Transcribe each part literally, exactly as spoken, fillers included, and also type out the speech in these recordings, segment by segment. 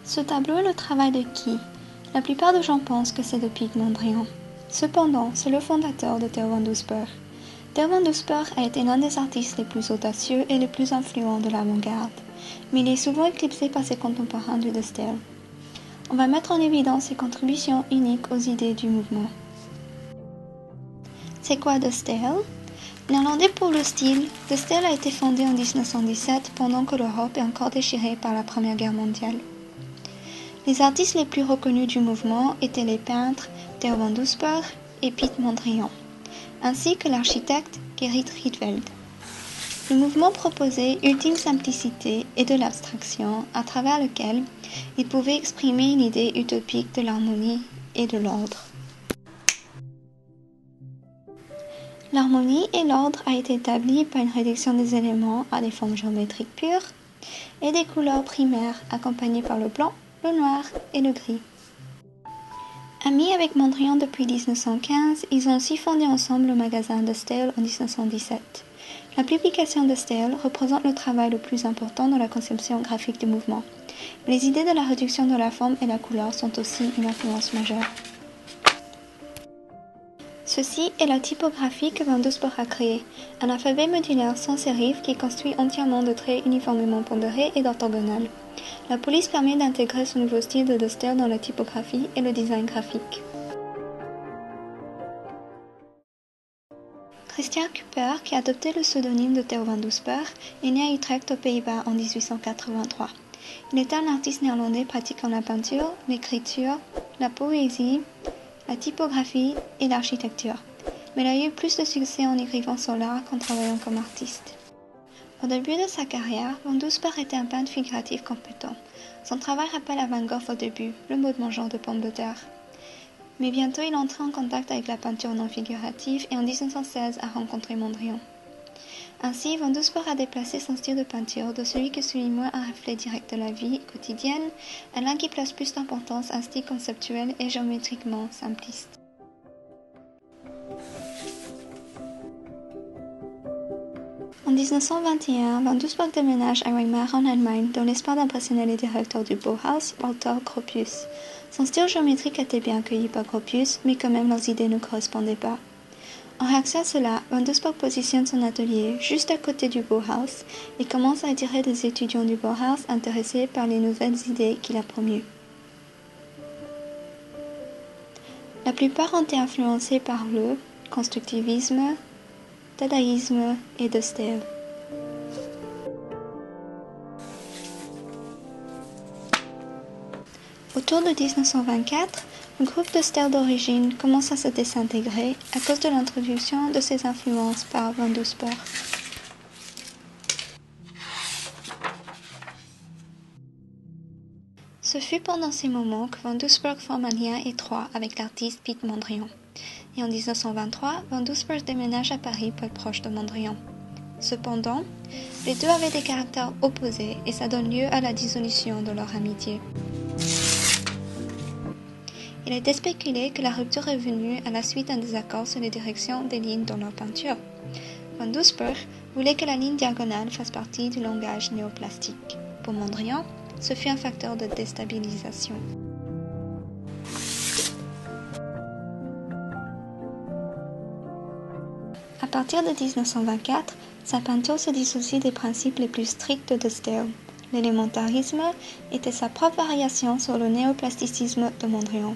Ce tableau est le travail de qui? La plupart des gens pensent que c'est de Piet Mondrian. Cependant, c'est le fondateur de Theo van Doesburg. Theo van Doesburg a été l'un des artistes les plus audacieux et les plus influents de l'avant-garde, mais il est souvent éclipsé par ses contemporains du De Stijl. On va mettre en évidence ses contributions uniques aux idées du mouvement. C'est quoi De Stijl? Néerlandais pour le style, De Stijl a été fondé en dix-neuf cent dix-sept pendant que l'Europe est encore déchirée par la Première Guerre mondiale. Les artistes les plus reconnus du mouvement étaient les peintres Theo van Doesburg et Piet Mondrian, ainsi que l'architecte Gerrit Rietveld. Le mouvement proposait ultime simplicité et de l'abstraction à travers lequel il pouvait exprimer une idée utopique de l'harmonie et de l'ordre. L'harmonie et l'ordre a été établie par une réduction des éléments à des formes géométriques pures et des couleurs primaires accompagnées par le blanc, le noir et le gris. Amis avec Mondrian depuis dix-neuf cent quinze, ils ont aussi fondé ensemble le magasin De Stijl en dix-neuf cent dix-sept. La publication De Stijl représente le travail le plus important dans la conception graphique du mouvement. Les idées de la réduction de la forme et la couleur sont aussi une influence majeure. Ceci est la typographie que van Doesburg a créée, un alphabet modulaire sans sérif qui est construit entièrement de traits uniformément pondérés et d'orthogonales. La police permet d'intégrer ce nouveau style de De Stijl dans la typographie et le design graphique. Christian Cuypers, qui a adopté le pseudonyme de Theo van Doesburg, est né à Utrecht aux Pays-Bas en dix-huit cent quatre-vingt-trois. Il est un artiste néerlandais pratiquant la peinture, l'écriture, la poésie, la typographie et l'architecture, mais il a eu plus de succès en écrivant sur l'art qu'en travaillant comme artiste. Au début de sa carrière, van Doesburg était un peintre figuratif compétent. Son travail rappelle à Van Gogh au début, le mode mangeur de pommes de terre. Mais bientôt il entra en contact avec la peinture non figurative et en dix-neuf cent seize a rencontré Mondrian. Ainsi, van Doesburg a déplacé son style de peinture de celui qui suit moins un reflet direct de la vie quotidienne à l'un qui place plus d'importance à un style conceptuel et géométriquement simpliste. En dix-neuf cent vingt et un, van Doesburg déménage à Weimar en Allemagne dans l'espoir d'impressionner les directeurs du Bauhaus, Walter Gropius. Son style géométrique était bien accueilli par Gropius, mais quand même leurs idées ne correspondaient pas. En réaction à cela, van Doesburg positionne son atelier juste à côté du Bauhaus et commence à attirer des étudiants du Bauhaus intéressés par les nouvelles idées qu'il a promues. La plupart ont été influencés par le constructivisme, dadaïsme et De Stijl. Autour de dix-neuf cent vingt-quatre, le groupe De Stijl d'origine commence à se désintégrer à cause de l'introduction de ses influences par van Doesburg. Ce fut pendant ces moments que van Doesburg forme un lien étroit avec l'artiste Piet Mondrian. Et en dix-neuf cent vingt-trois, van Doesburg déménage à Paris pour être proche de Mondrian. Cependant, les deux avaient des caractères opposés et ça donne lieu à la dissolution de leur amitié. Il était spéculé que la rupture est venue à la suite d'un désaccord sur les directions des lignes dans leur peinture. Van Doesburg voulait que la ligne diagonale fasse partie du langage néoplastique. Pour Mondrian, ce fut un facteur de déstabilisation. À partir de dix-neuf cent vingt-quatre, sa peinture se dissocie des principes les plus stricts de De Stijl. L'élémentarisme était sa propre variation sur le néoplasticisme de Mondrian.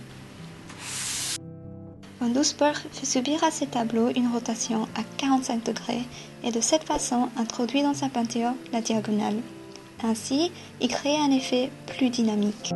Van Doesburg fait subir à ses tableaux une rotation à quarante-cinq degrés et de cette façon introduit dans sa peinture la diagonale. Ainsi, il crée un effet plus dynamique.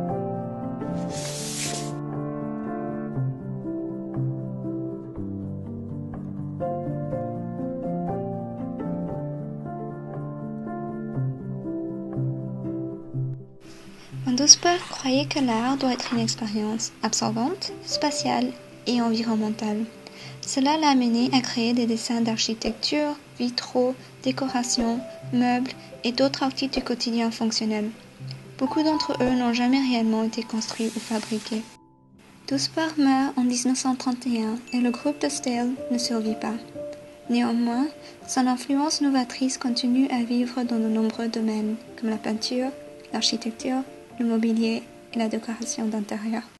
Van Doesburg croyait que l'art doit être une expérience absorbante, spatiale et environnementale. Cela l'a amené à créer des dessins d'architecture, vitraux, décorations, meubles et d'autres articles du quotidien fonctionnel. Beaucoup d'entre eux n'ont jamais réellement été construits ou fabriqués. Doesburg meurt en dix-neuf cent trente et un et le groupe De Stijl ne survit pas. Néanmoins, son influence novatrice continue à vivre dans de nombreux domaines, comme la peinture, l'architecture, le mobilier et la décoration d'intérieur.